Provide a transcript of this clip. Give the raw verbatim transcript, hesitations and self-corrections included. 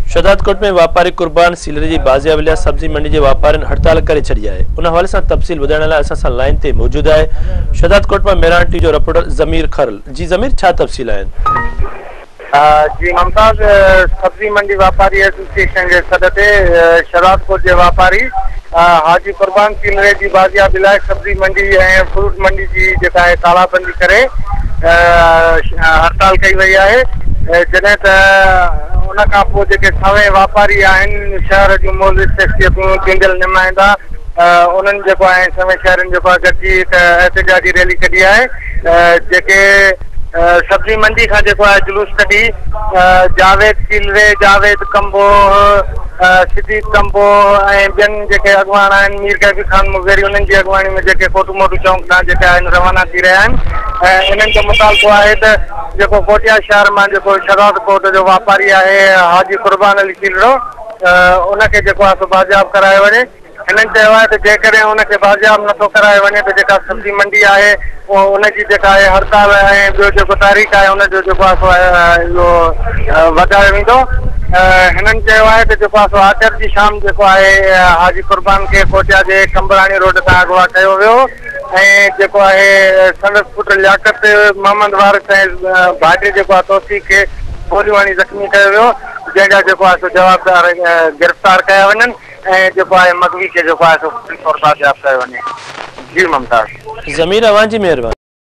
शहदादकोट में व्यापारी कुर्बान सीलरी की बाज़ियाब लाइ सब्जी मंडी के व्यापारियों हड़ताल करे छड़ी है। उन हवाले से तफ़सील ॿुधाइण लाइ असां सां लाइन ते मौजूद है शहदादकोट में मेरान टी जो रिपोर्टर ज़मीर खरल। जी ज़मीर, छा तफ़सील आहिनि? जी मुमताज़, सब्जी मंडी व्यापारी एसोसिएशन के सद ते शहदादकोट के व्यापारी हाजी कुर्बान सीलरे की बाज़ियाब लाइ सब्जी मंडी ए फ्रूट मंडी की जेका है तालाबंदी करे हड़ताल कई वही है। जैसे उन सवे व्यापारी आहिनि, शहर जूं मौलिक शख्सियतूं, गिंदल नुमाइंदा, उन्हनि जेको आहे सवे शहरनि जेको आहे गॾिजी हिकु एहतजाजी रैली कढी आहे। जेके सब्जी मंडी खां जेको आहे जुलूस कढी जावेद सीलरे, जावेद कंबो, सिद्दीक कंबो ऐं ॿियनि जेके अॻवान आहिनि, मीर कैफी खान मुज़ेरी, उन्हनि जी अॻवानी में जेके कोटू मोटू चौक तां जेके आहिनि रवाना थी रहिया आहिनि। ऐं इन्हनि जो मुतालबो आहे त जेको कोटिया शहर मां जेको शहदादकोट जो व्यापारी आहे हाजी कुर्बान अली सीलरो, उनखे जेको आहे सो बाज़ियाब कराए वञे। हिननि चयो आहे त जेकॾहिं उनखे बाज़ियाब नथो कराए वञे त जेका सब्जी मंडी आहे उहो उनजी जेका आहे हड़ताल ऐं ॿियो जेको तारीख़ आहे उनजो जेको आहे सो इहो वधायो वेंदो। हिननि चयो आहे त जेको आहे सो आख़िर जी शाम जेको आहे हाजी कुर्बान खे कोटिया जे कंबराणी रोड तां अगवा कयो वियो ऐं जेको आहे संदसि पुट लियाकत मोहम्मद वारिस ऐं भाइटे जेको आहे तौसीफ़ खे गोलियूं हणी ज़ख़्मी कयो वियो, जंहिंजा जेको आहे सो जवाबदार गिरफ़्तार कया वञनि ऐं जेको आहे मगवी खे जेको आहे सो बाज़ियाब कयो वञे। जी मुमताज़। ज़मीर, अवां जी महिरबानी।